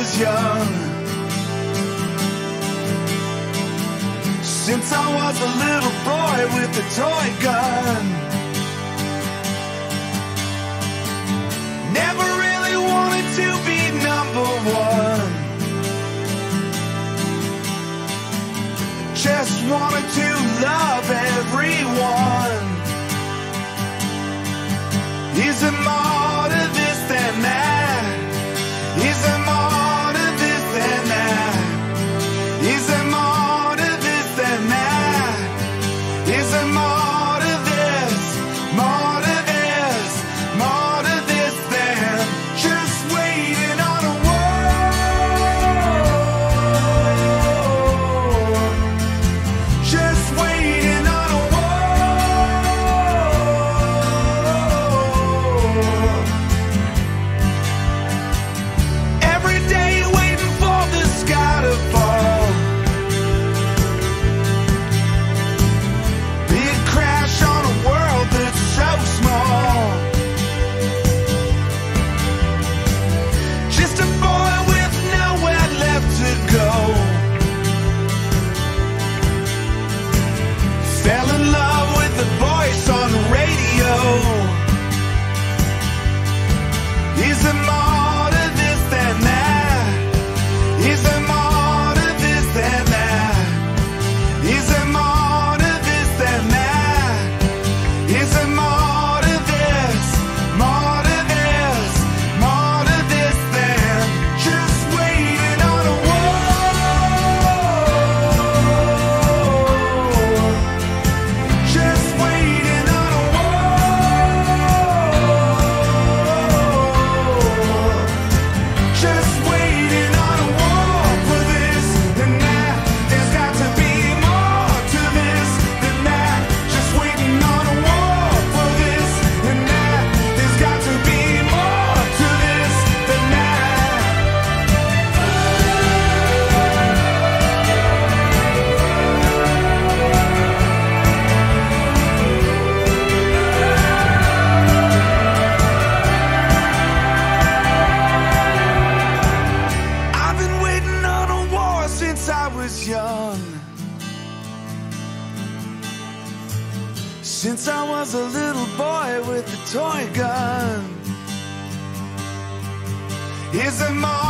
was young. Since I was a little boy with a toy gun. Never really wanted to be number one. Just wanted to love everyone. Is there more to this than that? Is there more to this than that? Is there more to this than that? Is there more to this? More to this? More to this than just waiting on a war? Just waiting on a war. Every day waiting for the sky to fall. Big crash on a world that's so small. Just a boy with nowhere left to go. Fell in love with the voice on the radio. Is there more to this than that? Is there more to this than that? Is there more to this than that? Is there more to this? More to this? More to this than just waiting on a war? Just waiting on a war. Just waiting on a war for this and that. There's got to be more to this than that. Just waiting on a war for this and that. There's got to be more to this than that. I've been waiting on a war since I was young. Since I was a little boy with a toy gun. Is there more